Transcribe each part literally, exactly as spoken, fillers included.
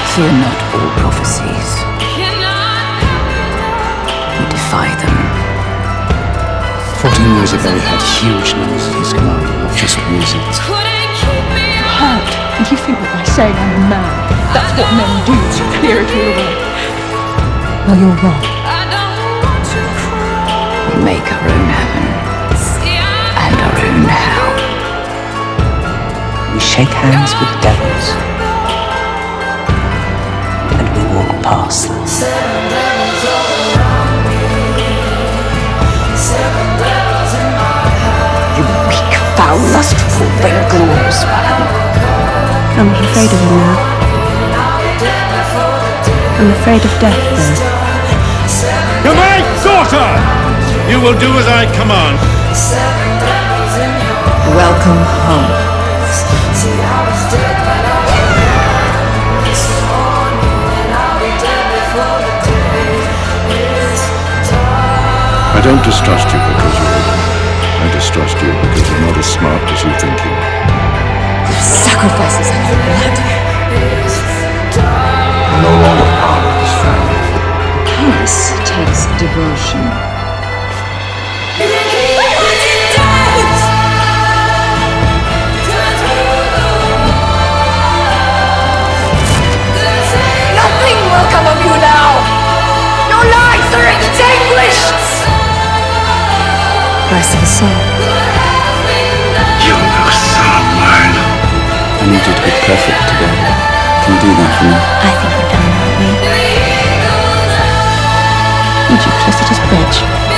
Fear not all prophecies. We defy them. Fourteen years ago, he had huge numbers at his command, not just wizards. Hurt, and you think that by saying I'm a man, that's what men do to clear it all away. Well, you're wrong. We make our own heaven and our own hell. We shake hands with devils, and we walk past them. You weak, foul, lustful, vainglorious man. I'm not afraid of him now. I'm afraid of death, though. You my daughter! You will do as I command. Welcome home. I don't distrust you because you're old. I distrust you because you're not as smart as you think you are. Sacrifices of your blood. I'm no longer part of this family. Palace takes devotion. Nothing will come of you now. Your lives are extinguished. Rise of the soul. You're no son of mine. I need you to be perfect today. Can you do that for me? I think we're done, aren't we? Would you Cressida's bridge?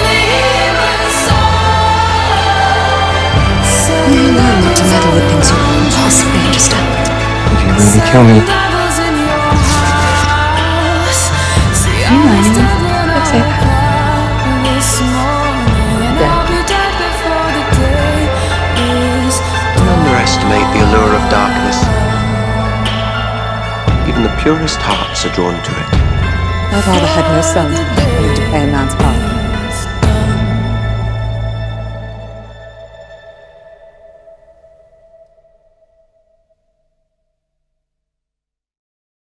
You learn not to meddle with things you can't possibly understand. Would you really kill me? You know anyone? Let's say that. Underestimate the allure of darkness. Even the purest hearts are drawn to it. My father had no sons willing to play a man's part.